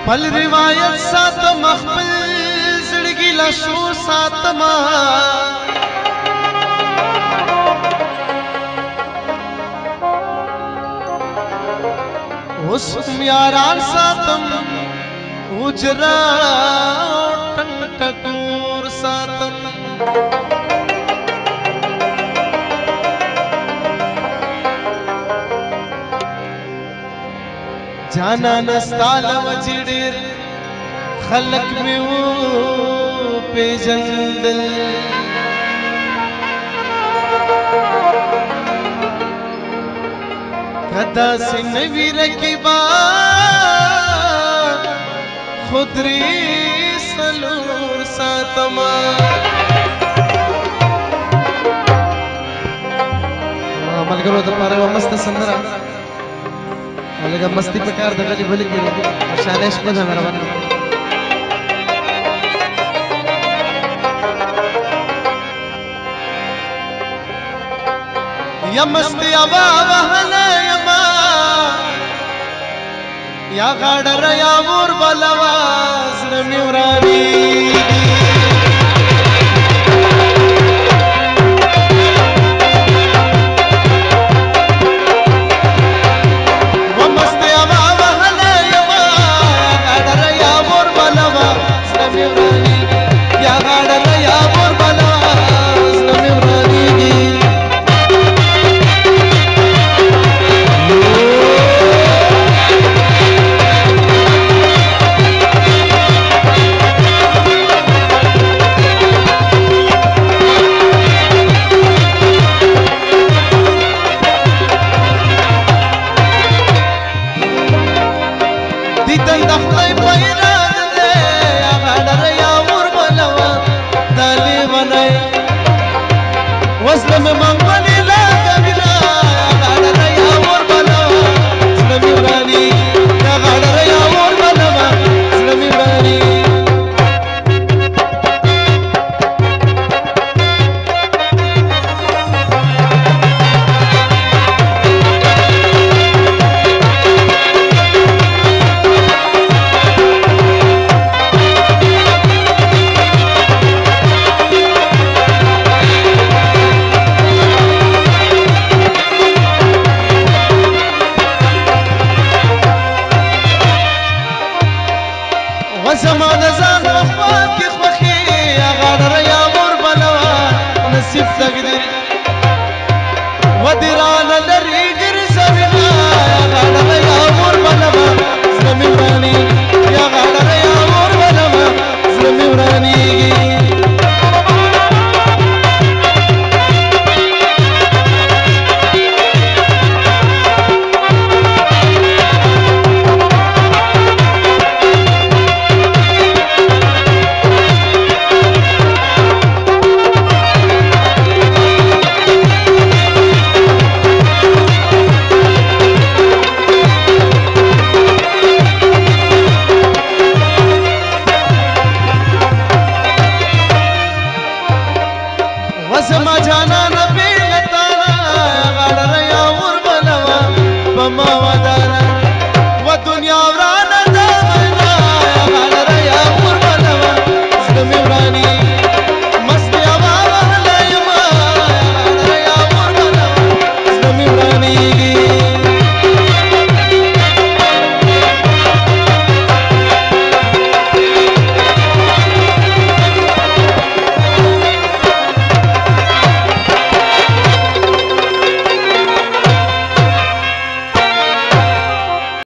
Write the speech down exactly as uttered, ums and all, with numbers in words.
پل روایت ساتم خپل زړګي لا شو ساتم اوس یاران ساتم اجرا ټنګ ټکور ساتم جانا نستال وچړر خلق می و پیجندل کدا سنوی رکبا خودری سلور ساتما ملګرو د پاره مست سندره ولګه مستی پکار د غلی بلی کې شانش په ځمره باندې یا مستی ابا وهله یما یا غاډر یا ور بلواز نمیورانی زمان زان وخوات کی خوخی غاډر یا مور بلوا نصیب تقدیر